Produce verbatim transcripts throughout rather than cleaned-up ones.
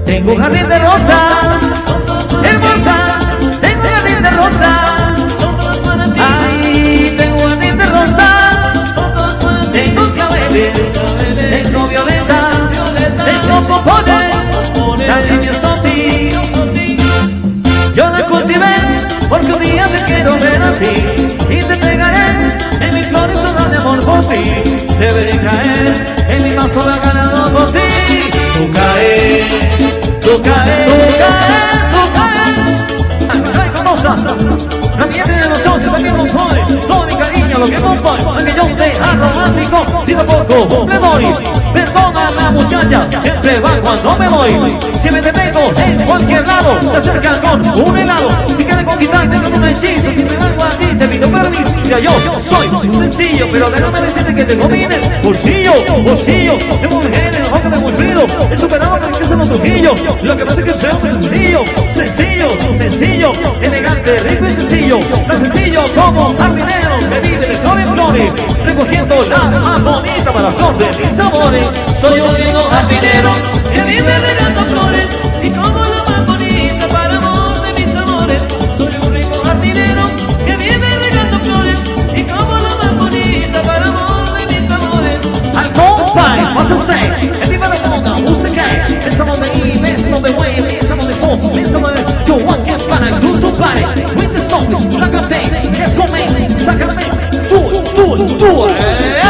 Tengo un jardín de rosas hermosas, tengo un jardín de rosas. Ay, tengo un jardín de rosas, tengo claveles, tengo violetas, tengo pompones, también mi sofí. Yo la cultivé porque un día te quiero ver a ti y te pegaré en mis flores todas de amor por ti. Deberé caer en mi mazo de ganado por ti. Tú caes, tú caes, tú caes, tú caes. Ay, famosa, también de los socios, también los soy. Todo mi cariño, lo que no soy, aunque yo sea romántico, digo poco, me voy. Perdona a la muchacha, siempre va cuando me voy. Si me detengo en cualquier lado, se acercan con un helado. Si quieren conquistarme con un hechizo, si me vengo a ti, te pido permiso. Ya yo soy sencillo, pero déjame decirte que te domines. Bolsillo, bolsillo, tengo un genio, ojo de muy frío. He superado que son los Trujillo. Lo que pasa es que soy sencillo, sencillo, sencillo, elegante, rico y sencillo. Tan sencillo como jardinero que vive de flor en flores, recogiendo la más bonita para flor de mis amores. Soy un lindo jardinero que vive regando flores y como la más bonita para amor de mis amores. Soy un rico jardinero que vive regando flores y como la más bonita para amor de mis amores. Al compay, what's to say? Everybody wanna who's the guy? Pensamos de I, pensamos de Way, pensamos de Fos, pensamos de yo, one get para el grupo pare. With the song, la canté, es come, sácame, tú, tú, tú, eh.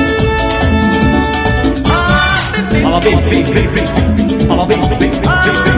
I'm a big, big, big, big. I'm a big, big, big, big, big.